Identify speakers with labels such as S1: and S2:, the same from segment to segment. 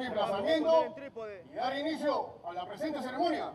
S1: mi emplazamiento y dar inicio a la presente ceremonia.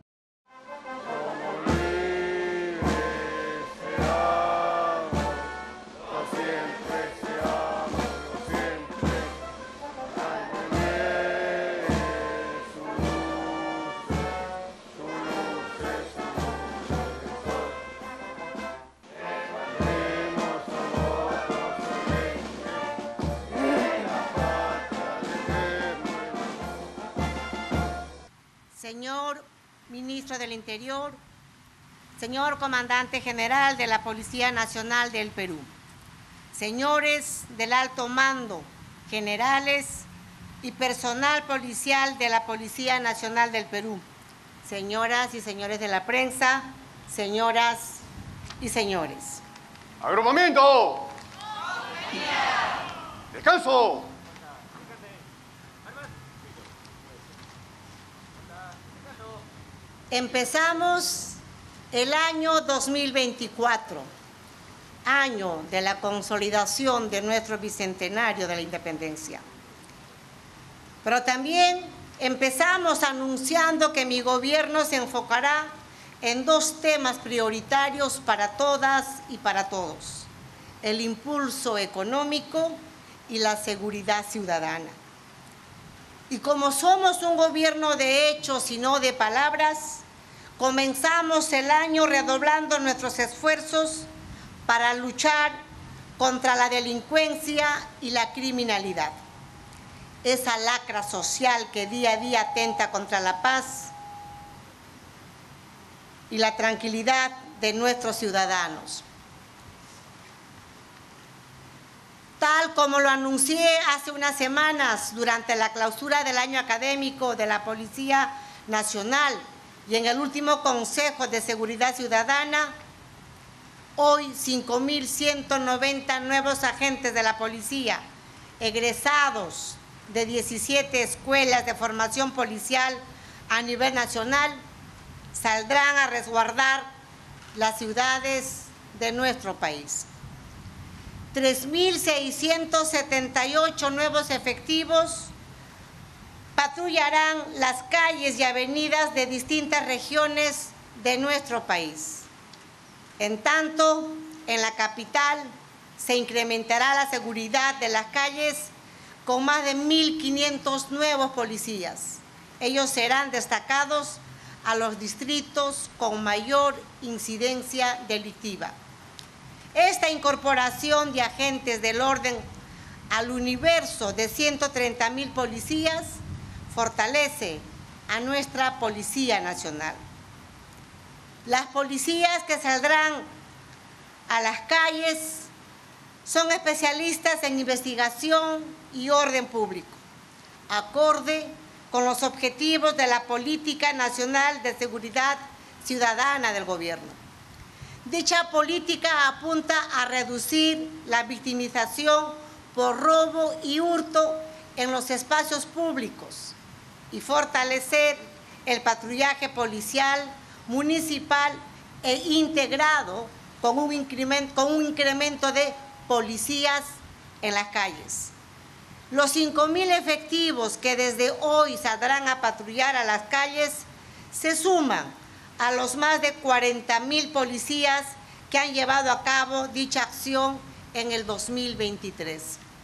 S2: Señor Ministro del Interior, señor Comandante General de la Policía Nacional del Perú, señores del alto mando, generales y personal policial de la Policía Nacional del Perú, señoras y señores de la prensa, señoras y señores.
S1: ¡Agrupamiento! ¡Descanso!
S2: Empezamos el año 2024, año de la consolidación de nuestro bicentenario de la independencia. Pero también empezamos anunciando que mi gobierno se enfocará en dos temas prioritarios para todas y para todos: el impulso económico y la seguridad ciudadana. Y como somos un gobierno de hechos y no de palabras, comenzamos el año redoblando nuestros esfuerzos para luchar contra la delincuencia y la criminalidad. Esa lacra social que día a día atenta contra la paz y la tranquilidad de nuestros ciudadanos. Tal como lo anuncié hace unas semanas durante la clausura del año académico de la Policía Nacional y en el último Consejo de Seguridad Ciudadana, hoy 5.190 nuevos agentes de la policía, egresados de 17 escuelas de formación policial a nivel nacional, saldrán a resguardar las ciudades de nuestro país. 3.678 nuevos efectivos patrullarán las calles y avenidas de distintas regiones de nuestro país. En tanto, en la capital se incrementará la seguridad de las calles con más de 1.500 nuevos policías. Ellos serán destacados a los distritos con mayor incidencia delictiva. Esta incorporación de agentes del orden al universo de 130.000 policías fortalece a nuestra Policía Nacional. Las policías que saldrán a las calles son especialistas en investigación y orden público, acorde con los objetivos de la Política Nacional de Seguridad Ciudadana del Gobierno. Dicha política apunta a reducir la victimización por robo y hurto en los espacios públicos y fortalecer el patrullaje policial, municipal e integrado con un incremento de policías en las calles. Los 5.000 efectivos que desde hoy saldrán a patrullar a las calles se suman a los más de 40.000 policías que han llevado a cabo dicha acción en el 2023.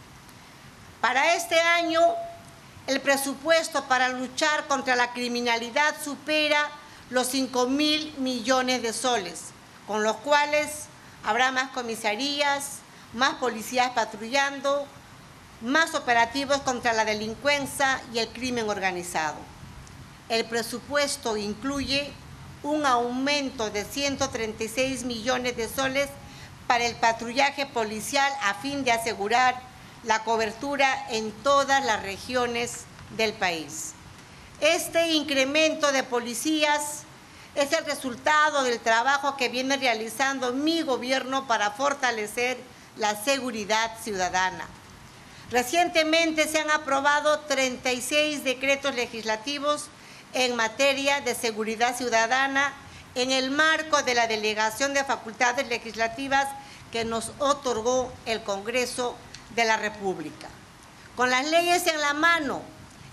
S2: Para este año, el presupuesto para luchar contra la criminalidad supera los 5.000 millones de soles, con los cuales habrá más comisarías, más policías patrullando, más operativos contra la delincuencia y el crimen organizado. El presupuesto incluye un aumento de 136 millones de soles para el patrullaje policial a fin de asegurar la cobertura en todas las regiones del país. Este incremento de policías es el resultado del trabajo que viene realizando mi gobierno para fortalecer la seguridad ciudadana. Recientemente se han aprobado 36 decretos legislativos en materia de seguridad ciudadana en el marco de la delegación de facultades legislativas que nos otorgó el Congreso de la República. Con las leyes en la mano,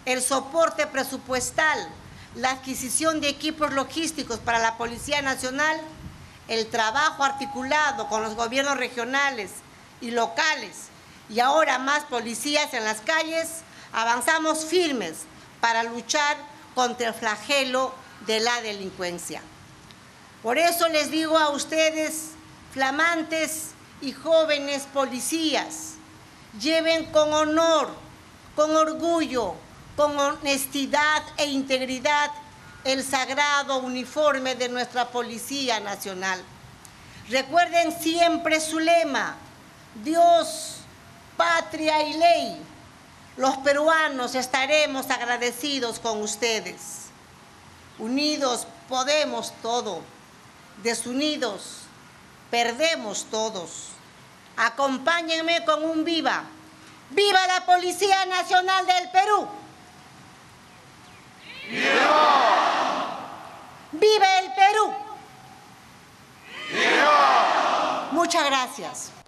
S2: el soporte presupuestal, la adquisición de equipos logísticos para la Policía Nacional, el trabajo articulado con los gobiernos regionales y locales y ahora más policías en las calles, avanzamos firmes para luchar contra el flagelo de la delincuencia. Por eso les digo a ustedes, flamantes y jóvenes policías, lleven con honor, con orgullo, con honestidad e integridad el sagrado uniforme de nuestra Policía Nacional. Recuerden siempre su lema: Dios, patria y ley. Los peruanos estaremos agradecidos con ustedes. Unidos podemos todo, desunidos perdemos todos. Acompáñenme con un viva. ¡Viva la Policía Nacional del Perú!
S1: ¡Viva!
S2: ¡Viva el Perú!
S1: ¡Viva!
S2: Muchas gracias.